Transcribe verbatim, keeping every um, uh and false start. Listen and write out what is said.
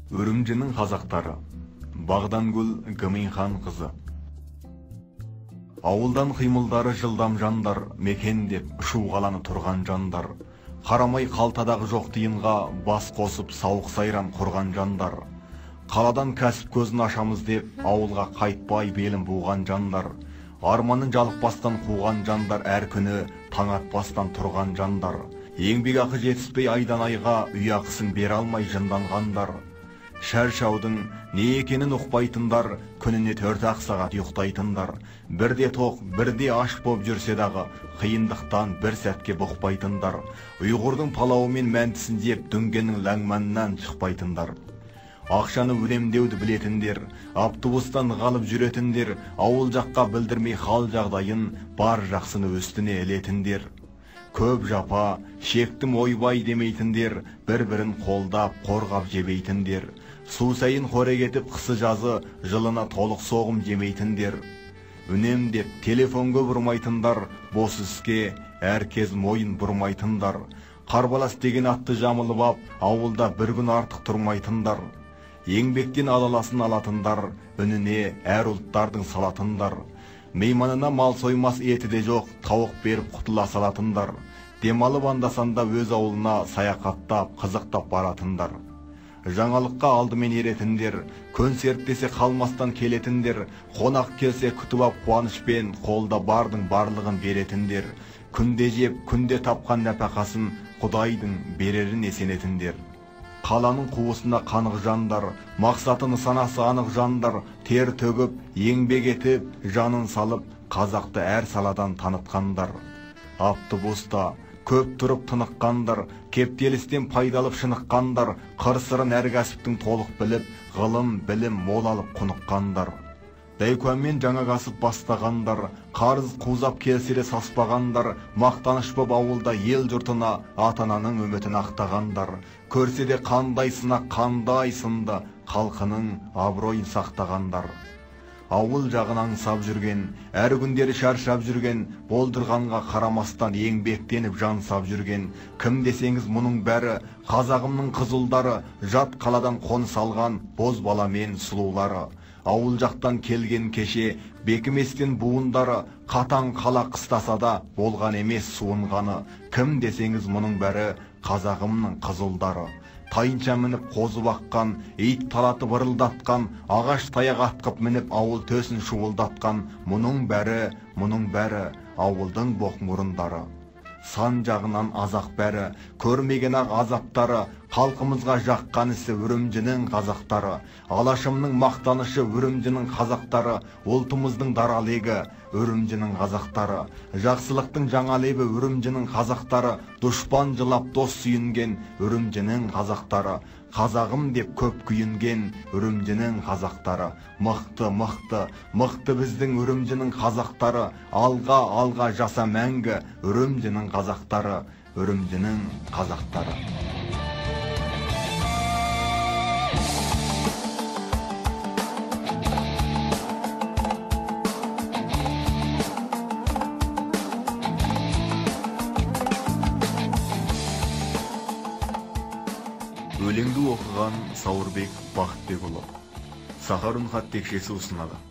Үрімжінің қазақтары. Бағдангүл Гыминхан қызы. Ауылдан қимылдары жылдам жандар, мекен деп шу қаланы тұрған жандар. Қарамай қалтадағы жоқ тиынға бас қосып сауық сайран құрған жандар. Қаладан кәсіп көзін ашамыз деп ауылға қайтпай белін буған жандар. Арманын жалықпастан қуған жандар, әр күні таң атпастан тұрған жандар. Еңбек ақы жетіспей айдан айға үй ақысын бере алмай жынданғандар. Шәршаудың не екенін ұқпайтындар, күніне төрт ақ сағат ұйықтайтындар. Бірде тоқ, бірде аш боп жүрсе дағы, қиындықтан бір сәтке бұқпайтындар. Ұйғырдың палауы мен мәнтісін жеп, дүнгеннің ләңмәнінен шықпайтындар. Ақшаны үнемдеуді білетіндер, автобустан қалып жүретіндер, ауыл жаққа білдірмей хал жағдайын, бар жақсыны үстіне ілетіндер. Көп жапа, шектім ойбай демейтіндер, бір-бірін қолдап, қорғап жебейтіндер. Су сайын қорек етіп қысы жазы, жылына толық соғым жемейтіндер. Үнемдеп телефонға бұрмайтындар, бос іске әркез мойын бұрмайтындар. Қарбалас деген атты жамылып ап, ауылда бір күн артық тұрмайтындар. Еңбектен алаласын алатындар, үніне әр ұлттардың салатындар. Мейманына мал соймас еті де жоқ, тауық беріп құтыла салатындар. Демалып андасанда өз ауылына саяхаттап, қызықтап баратындар. Жаңалыққа алдымен еретіндер, көн серттесе қалмастан келетіндер, қонақ келсе күтіп ап қуанышпен қолда бардың барлығын беретіндер. Күнде жеп, күнде тапқан нәпақасын Құдайдың берерін есенетіндер. Қаланың қуысына қанық жандар, мақсаты нысанасы анық жандар, тер төгіп, еңбек етіп, жанын салып, қазақты әр саладан танытқандар. Автобуста көп тұрып тыныққандар, кептелістен пайдалып шыныққандар, қыр-сырын әр кәсіптің толық біліп, ғылым, білім мол алып құныққандар. Дәйкөммен жаңа кәсіп бастағандар, қарыз қузап келселе саспағандар, мақтаныш боп ауылда ел жұртына ата-ананың үмітін ақтағандар. Көрсе де қандай сынақ, қандай сынды, халқының абыройын сақтағандар. Ауыл жағын аңсап жүрген, әр күндері шаршап жүрген, болдырғанға қарамастан еңбектеніп жансап жүрген. Кім десеңіз мұның бәрі қазағымның қызылдары, жат қаладан қоныс алған боз бала мен сұлулары. Ауыл жақтан келген кеше бекіместен буындары, қатаң қала қыстаса да болған емес суынғаны. Кім десеңіз мұның бәрі қазағымның қызылдары. Тайынша мініп қозып аққан, ит талатып ырылдатқан, ағаш таяқ атқып мініп ауыл төсін шуылдатқан, мұның бәрі, мұның бәрі ауылдың боқ мұрындары. Сан жағынан азақ бәрі, көрмеген ақ азаптары, халқымызға жаққан ісі Үрімжінің қазақтары. Алашымның мақтанышы Үрімжінің қазақтары, ұлтымыздың дара легі Үрімжінің қазақтары. Жақсылықтың жаңа лебі Үрімжінің қазақтары, дұшпан жылап дос сүйінген Үрімжінің қазақтары. Қазағым деп көп күйінген Үрімжінің қазақтары. Мықты, мықты, мықты біздің Үрімжінің қазақтары. Алға, алға жаса мәңгі Үрімжінің қазақтары, Үрімжінің қазақтары. Өлеңді оқыған Сауырбек Бақытбекұлы. Сахар үн хат текшесі ұсынады.